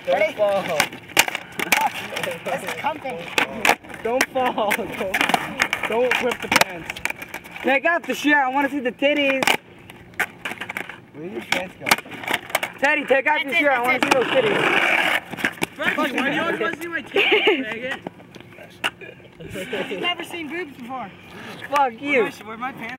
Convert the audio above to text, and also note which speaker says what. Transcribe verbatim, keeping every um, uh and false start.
Speaker 1: Don't
Speaker 2: Ready?
Speaker 1: fall.
Speaker 2: This is comfy.
Speaker 1: Don't fall. Don't, don't whip the pants.
Speaker 3: Take out the shirt. I want to see the titties.
Speaker 1: Where did your pants go?
Speaker 3: Teddy, take out
Speaker 2: That's
Speaker 3: your
Speaker 2: it,
Speaker 3: shirt. I want to see
Speaker 2: that's
Speaker 3: those titties.
Speaker 4: Frank, why do you always want to see my titties, faggot?
Speaker 2: You've never seen boobs before.
Speaker 3: Fuck you.
Speaker 4: Where my pants?